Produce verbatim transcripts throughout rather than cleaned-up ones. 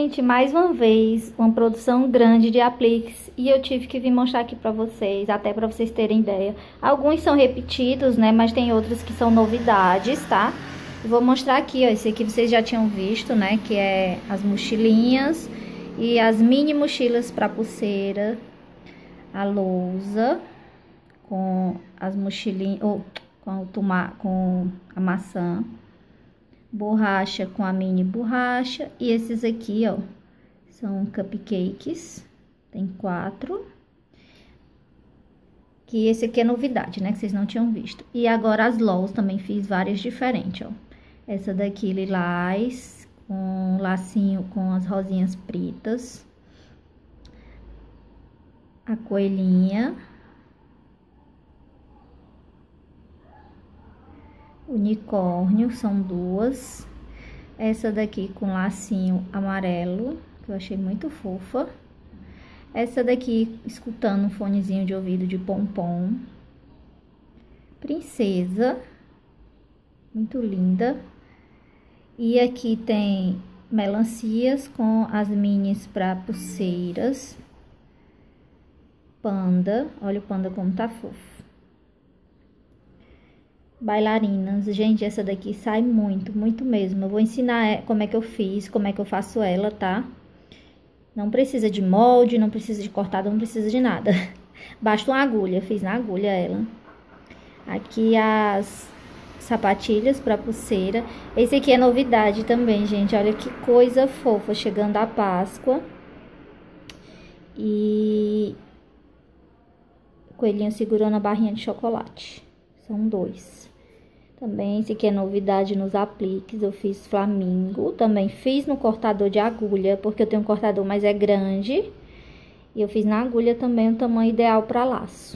Gente, mais uma vez, uma produção grande de apliques e eu tive que vir mostrar aqui pra vocês, até pra vocês terem ideia. Alguns são repetidos, né, mas tem outros que são novidades, tá? Eu vou mostrar aqui, ó, esse aqui vocês já tinham visto, né, que é as mochilinhas e as mini mochilas pra pulseira, a lousa com as mochilinhas, ou com, o toma, com a maçã. Borracha com a mini borracha. E esses aqui, ó, são cupcakes. Tem quatro. Que esse aqui é novidade, né? Que vocês não tinham visto. E agora as L O Ls também fiz várias diferentes, ó. Essa daqui, lilás, com lacinho com as rosinhas pretas. A coelhinha. Unicórnio, são duas. Essa daqui com lacinho amarelo, que eu achei muito fofa. Essa daqui escutando um fonezinho de ouvido de pompom. Princesa, muito linda. E aqui tem melancias com as minis para pulseiras. Panda, olha o panda como tá fofo. Bailarinas, gente, essa daqui sai muito, muito mesmo. Eu vou ensinar como é que eu fiz, como é que eu faço ela, tá? Não precisa de molde, não precisa de cortada, não precisa de nada. Basta uma agulha, fiz na agulha ela. Aqui as sapatilhas para pulseira. Esse aqui é novidade também, gente. Olha que coisa fofa, chegando a Páscoa. E o coelhinho segurando a barrinha de chocolate. São dois. Também esse aqui é novidade nos apliques, eu fiz flamingo. Também fiz no cortador de agulha, porque eu tenho um cortador, mas é grande. E eu fiz na agulha também o tamanho ideal para laço.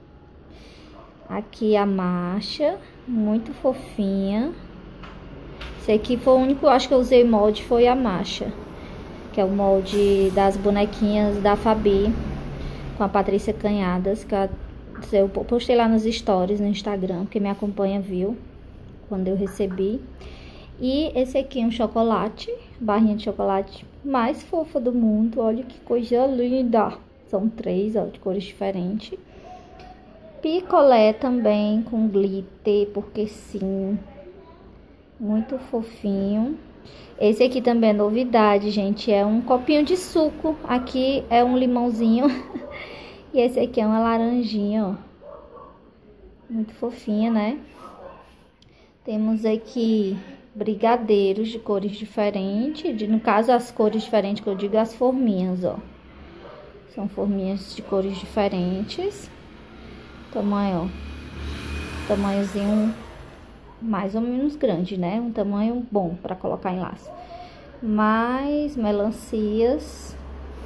Aqui a marcha, muito fofinha. Esse aqui foi o único, acho que eu usei molde, foi a marcha. Que é o molde das bonequinhas da Fabi, com a Patrícia Canhadas, que eu postei lá nos stories no Instagram, porque me acompanha viu quando eu recebi. E esse aqui é um chocolate, barrinha de chocolate mais fofa do mundo. Olha que coisa linda. São três, ó, de cores diferentes. Picolé também com glitter, porque sim, muito fofinho. Esse aqui também é novidade, gente, é um copinho de suco. Aqui é um limãozinho. E esse aqui é uma laranjinha, ó. Muito fofinha, né? Temos aqui brigadeiros de cores diferentes. De, no caso, as cores diferentes que eu digo, as forminhas, ó. São forminhas de cores diferentes. Tamanho, ó. Tamanhozinho mais ou menos grande, né? Um tamanho bom para colocar em laço. Mais melancias.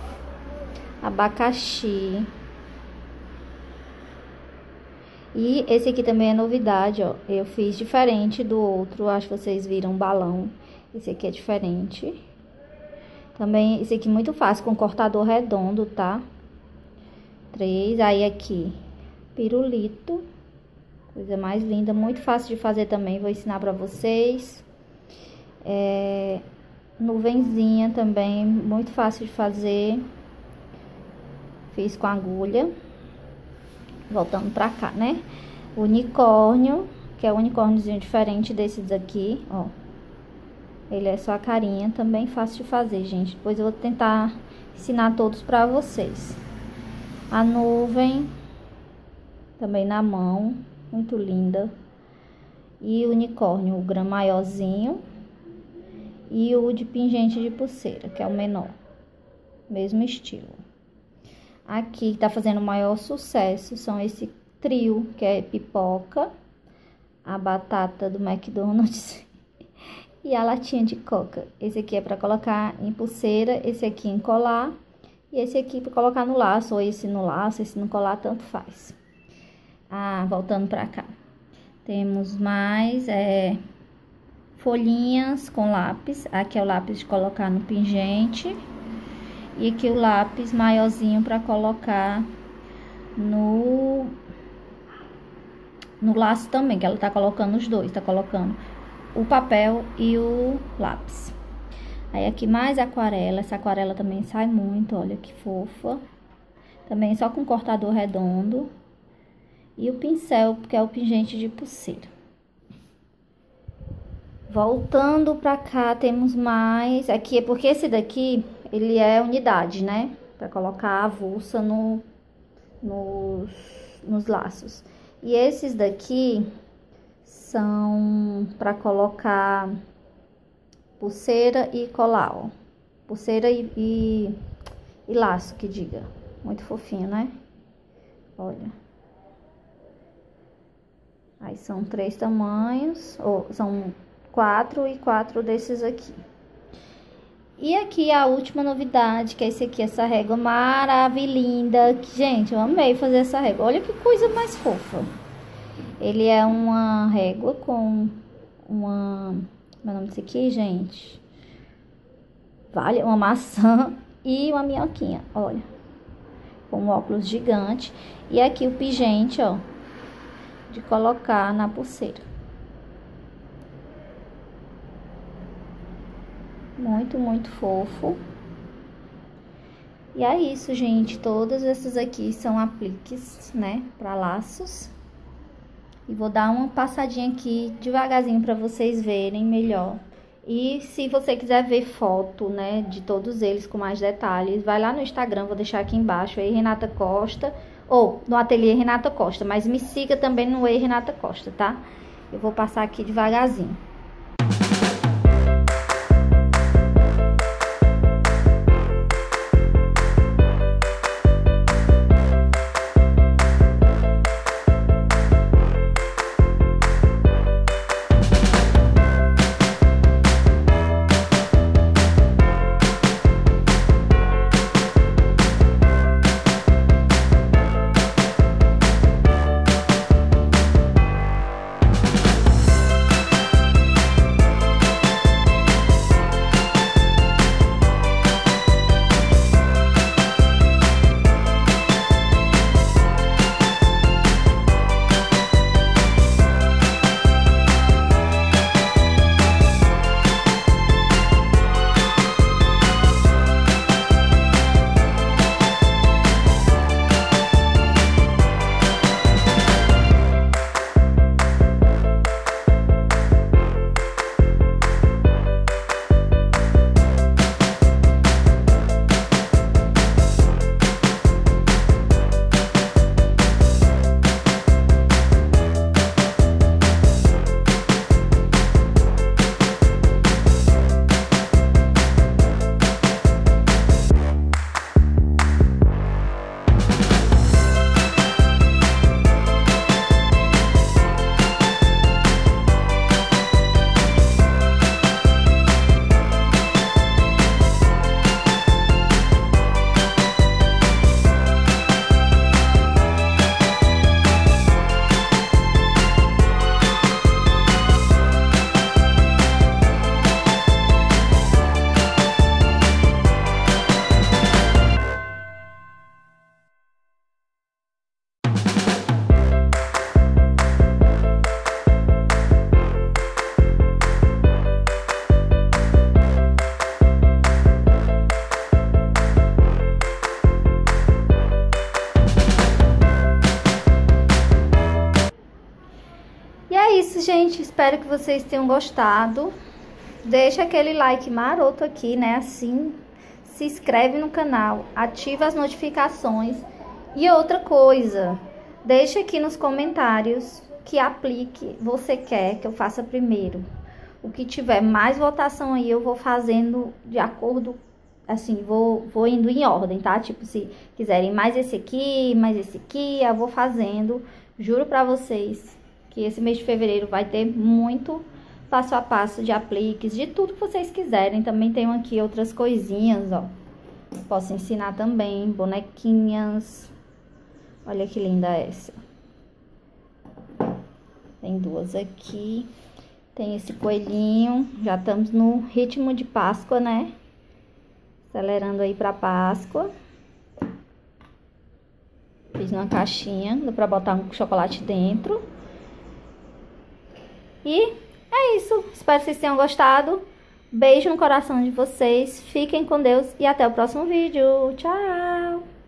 Abacaxi. E esse aqui também é novidade, ó. Eu fiz diferente do outro. Acho que vocês viram um balão. Esse aqui é diferente. Também, esse aqui é muito fácil, com cortador redondo, tá? Três. Aí aqui, pirulito. Coisa mais linda. Muito fácil de fazer também. Vou ensinar pra vocês. É, nuvenzinha também. Muito fácil de fazer. Fiz com agulha. Voltando pra cá, né? Unicórnio, que é um unicórniozinho diferente desses aqui, ó. Ele é só a carinha, também fácil de fazer, gente. Depois eu vou tentar ensinar todos pra vocês. A nuvem, também na mão, muito linda. E o unicórnio, o grão maiorzinho. E o de pingente de pulseira, que é o menor. Mesmo estilo. Aqui que tá fazendo o maior sucesso são esse trio, que é pipoca, a batata do McDonald's e a latinha de coca. Esse aqui é para colocar em pulseira, esse aqui em colar e esse aqui para colocar no laço, ou esse no laço, esse no colar, tanto faz. Ah, voltando pra cá. Temos mais é, folhinhas com lápis. Aqui é o lápis de colocar no pingente. E aqui o lápis maiorzinho para colocar no, no laço também, que ela tá colocando os dois. Tá colocando o papel e o lápis. Aí aqui mais aquarela, essa aquarela também sai muito, olha que fofa. Também só com cortador redondo. E o pincel, que é o pingente de pulseira. Voltando pra cá, temos mais. Aqui é porque esse daqui, ele é unidade, né? Pra colocar a avulsa no, nos, nos laços. E esses daqui são pra colocar pulseira e colar, ó. Pulseira e, e, e laço, que diga. Muito fofinho, né? Olha. Aí são três tamanhos, ou são quatro e quatro desses aqui. E aqui a última novidade, que é esse aqui, essa régua maravilhinda. Gente, eu amei fazer essa régua. Olha que coisa mais fofa. Ele é uma régua com uma... Como é o nome desse aqui, gente? Vale, uma maçã e uma minhoquinha, olha. Com um óculos gigante. E aqui o pingente, ó, de colocar na pulseira. Muito, muito fofo. E é isso, gente. Todas essas aqui são apliques, né, para laços. E vou dar uma passadinha aqui devagarzinho para vocês verem melhor. E se você quiser ver foto, né, de todos eles com mais detalhes, vai lá no Instagram, vou deixar aqui embaixo, aí Renata Costa, ou no Ateliê Renata Costa, mas me siga também no Ei Renata Costa, tá? Eu vou passar aqui devagarzinho. Gente, espero que vocês tenham gostado. Deixa aquele like maroto aqui, né? Assim, se inscreve no canal, ativa as notificações. E outra coisa, deixa aqui nos comentários que aplique você quer que eu faça primeiro. O que tiver mais votação aí, eu vou fazendo de acordo, assim, vou, vou indo em ordem, tá? Tipo, se quiserem mais esse aqui, mais esse aqui, eu vou fazendo. Juro pra vocês que esse mês de fevereiro vai ter muito passo a passo de apliques, de tudo que vocês quiserem. Também tenho aqui outras coisinhas, ó. Posso ensinar também, bonequinhas. Olha que linda essa. Tem duas aqui. Tem esse coelhinho. Já estamos no ritmo de Páscoa, né? Acelerando aí pra Páscoa. Fiz numa caixinha, dá pra botar um chocolate dentro. E é isso. Espero que vocês tenham gostado. Beijo no coração de vocês. Fiquem com Deus e até o próximo vídeo. Tchau!